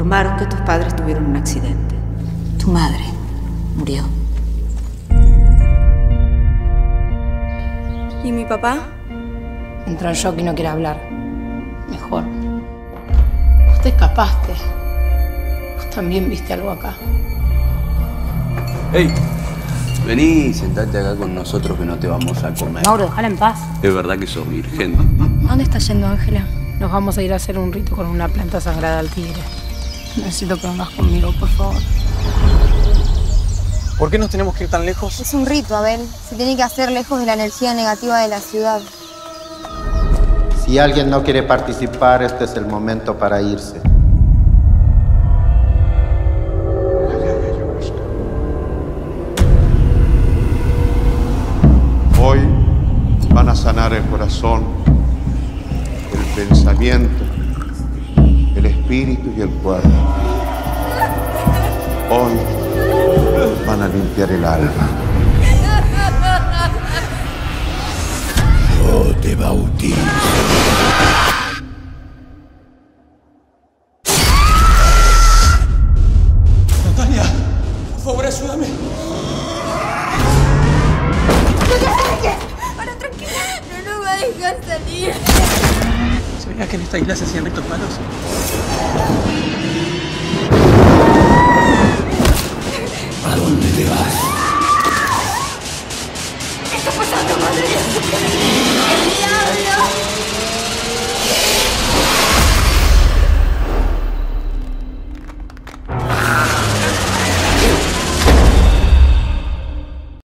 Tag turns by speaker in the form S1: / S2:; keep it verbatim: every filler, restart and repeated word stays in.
S1: informaron que tus padres tuvieron un accidente. Tu madre murió.
S2: ¿Y mi papá?
S3: Entró en shock y no quiere hablar. Mejor. Vos te escapaste. Vos también viste algo acá.
S4: ¡Ey! Vení, sentate acá con nosotros que no te vamos a comer.
S3: Mauro, déjala en paz.
S4: Es verdad que sos virgen.
S2: ¿A dónde está yendo, Ángela?
S3: Nos vamos a ir a hacer un rito con una planta sagrada al tigre. Necesito que vengas conmigo, por favor.
S5: ¿Por qué nos tenemos que ir tan lejos?
S6: Es un rito, Abel. Se tiene que hacer lejos de la energía negativa de la ciudad.
S7: Si alguien no quiere participar, este es el momento para irse.
S8: Hoy van a sanar el corazón, el pensamiento, el espíritu y el cuerpo. Hoy van a limpiar el alma. Yo te bautizo.
S5: Natalia, por favor, ayúdame.
S2: Ahora tranquila. No nos va a dejar salir.
S5: ¿Sabías que en esta isla se hacían ritos malos?
S8: ¿A dónde te vas?
S2: ¿Qué está pasando, madre? ¡El diablo!